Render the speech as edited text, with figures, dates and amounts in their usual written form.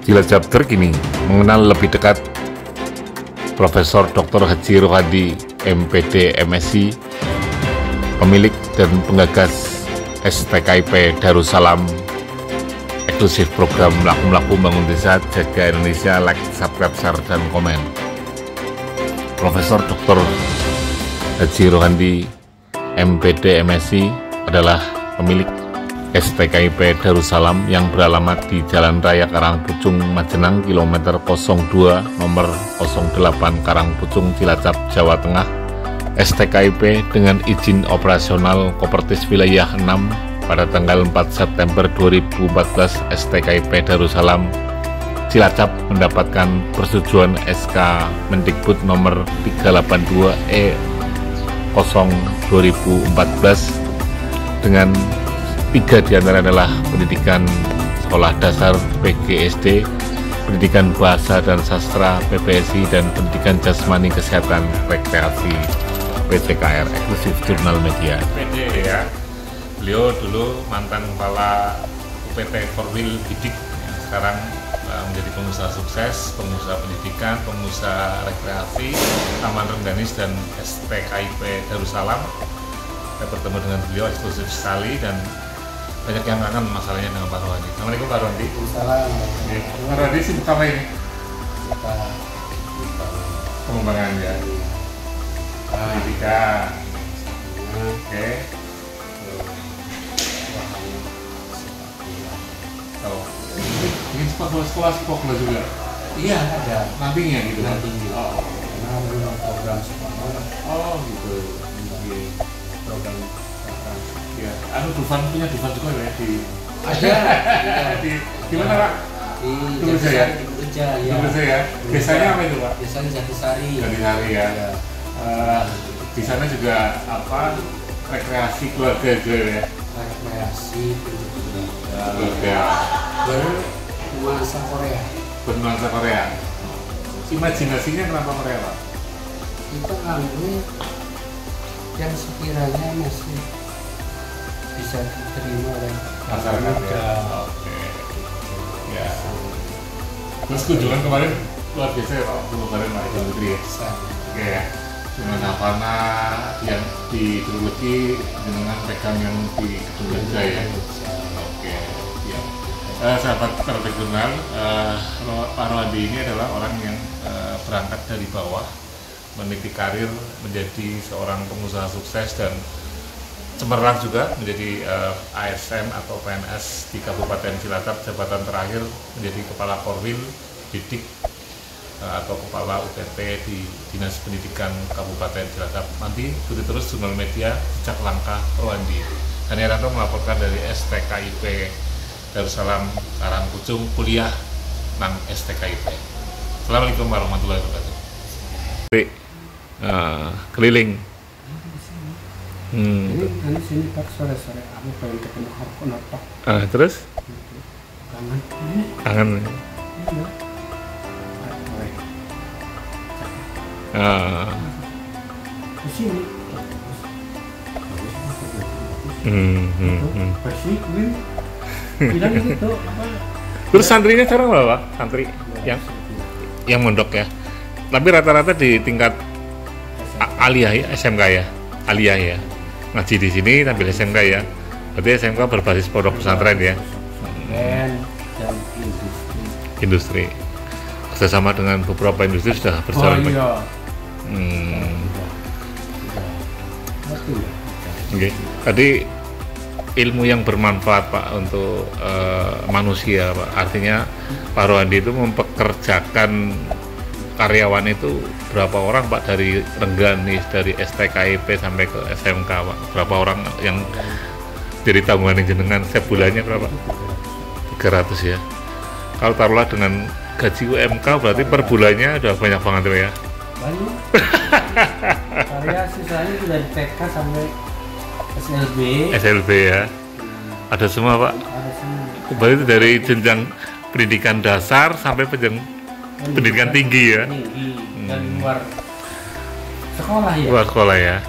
Cilacap terkini mengenal lebih dekat Profesor Dr. Haji Rohadi, MPD MSc, pemilik dan penggagas STKIP Darussalam, eksklusif program Mlaku-Mlaku Bangun Desa Jaga Indonesia, like, subscribe, share, dan komen. Profesor Dr. Haji Rohadi, MPD MSc adalah pemilik STKIP Darussalam yang beralamat di Jalan Raya Karangpucung, Majenang, kilometer 02, nomor 08 Karangpucung, Cilacap, Jawa Tengah. STKIP dengan izin operasional Kopertis Wilayah 6 pada tanggal 4 September 2014, STKIP Darussalam Cilacap mendapatkan persetujuan SK Mendikbud nomor 382 E0/2014 dengan 3 diantara adalah pendidikan sekolah dasar PGSD, pendidikan bahasa dan sastra PPSI, dan pendidikan jasmani kesehatan rekreasi PTKR, eksklusif Jurnal Media. PD ya, beliau dulu mantan kepala UPT Korwil Bidik, sekarang menjadi pengusaha sukses, pengusaha pendidikan, pengusaha rekreasi, Taman Rengganis, dan STKIP Darussalam. Saya bertemu dengan beliau eksklusif sekali dan banyak yang kangen masalahnya dengan Pak Rohadi. Assalamualaikum Pak Rohadi. Assalamualaikum. Pak Rohadi sibuk apa ini? Pengembangan ya. Pendidikan. Oke. Oh. Ini sekolah juga. Iya, ada. Nantinya gitu. Nantinya. Oh. Karena ada program sekolah. Oh gitu. Program. Ya, Dufan punya Dufan juga ya di. Ada. Di mana Pak? Di Jatisari. Ya. Ya. Desanya apa itu Pak? Desanya Jatisari. Jatisari ya. Ya. Di sana juga apa? Rekreasi keluarga juga ya. Rekreasi Keluarga. Bernuansa Korea. Bernuansa Korea. Imajinasinya kenapa Korea Pak? Itu ini yang sekiranya masih bisa diterima oleh Masyarakat ya. Oke. Ya. Terus kunjungan kemarin luar biasa ya Pak, kemarin Pak Idul Fitri ya. Oke ya. Dengan Havana yang di Turki dengan pegang yang di Gedung Gajah ya. Oke. Ya. Sahabat terregional, Pak Rohadi ini adalah orang yang berangkat dari bawah, meniti karir menjadi seorang pengusaha sukses dan cemerlang juga menjadi ASN atau PNS di Kabupaten Cilacap. Jabatan terakhir menjadi Kepala Korwil Bidik atau Kepala UPT di Dinas Pendidikan Kabupaten Cilacap. Nanti ikuti terus Jurnal Media Jejak Langkah Rohadi. Dan Heranto melaporkan dari STKIP Darussalam Karangpucung, kuliah nang STKIP. Assalamualaikum warahmatullahi wabarakatuh. Keliling. Ini nanti sini Pak sore-sore aku pengen ketemu Harkonotok. Terus? Kangen. Kangen. Di sini. Bersih, bilang gitu apa? Terus santrinya sekarang berapa Pak? Santri yang mondok ya. Tapi rata-rata di tingkat aliyah ya, SMK ya. Aliyah ya. Ngaji di sini tampil SMK ya. Berarti SMK berbasis pondok pesantren ya. Dan industri. Kerjasama dengan beberapa industri sudah berjalan. Oh iya. Oke. Tadi ilmu yang bermanfaat Pak untuk manusia Pak. Artinya Pak Rohadi itu mempekerjakan karyawan itu berapa orang Pak, dari Rengganis, dari STKIP sampai ke SMK Pak? Berapa orang yang jadi tanggungan jenengan setiap bulannya berapa? 300 ya. Kalau taruhlah dengan gaji UMK berarti per bulannya udah banyak banget tuh ya. Banyak. Karya sisanya dari TK sampai SLB ya. Ada semua Pak. Ada semua. Berarti itu dari jenjang pendidikan dasar sampai pendidikan tinggi ya. Tinggi dan luar sekolah ya. Luar sekolah ya.